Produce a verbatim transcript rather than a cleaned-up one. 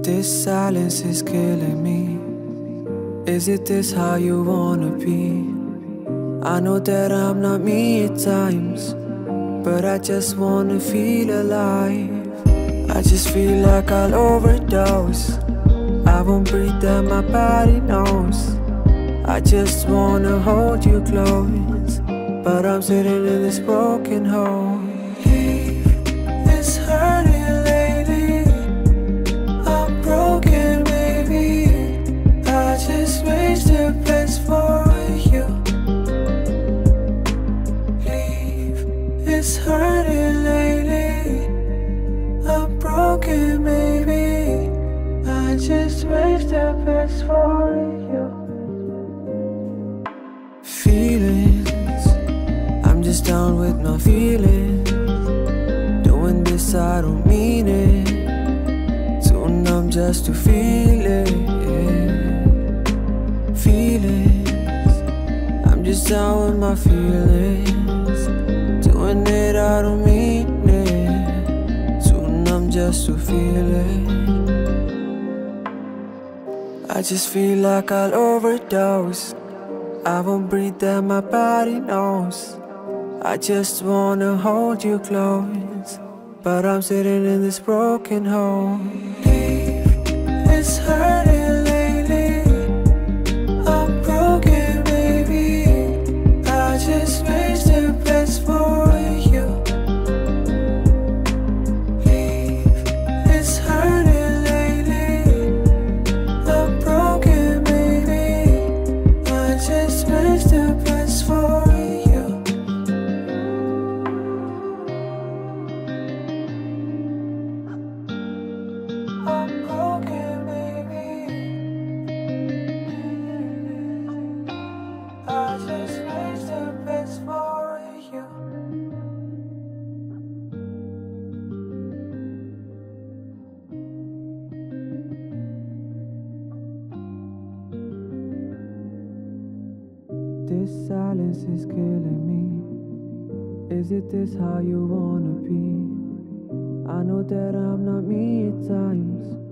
This silence is killing me. Is it this how you wanna be? I know that I'm not me at times, but I just wanna feel alive. I just feel like I'll overdose. I won't breathe that my body knows. I just wanna hold you close, but I'm sitting in this broken hole. It's hurting lately. I'm broken, baby. I just wish the best for you. Leave. It's hurting lately. I'm broken, baby. I just wish the best for you. Feelings, I'm just down with my feelings. Doing this, I don't mean it. Too numb just to feel it. Feelings, I'm just down with my feelings. Doing it, I don't mean it. Too numb just to feel it. I just feel like I'll overdose. I won't breathe that my body knows. I just wanna hold you close, but I'm sitting in this broken hole. It's hurting lately. I'm broken, baby. I just wish the best for you. Leave. It's hurting lately. I'm broken, baby. I just wish the best for you. I'm broken, baby. I just wish the best for you. This silence is killing me. Is it this how you wanna be? I know that I'm not me at times,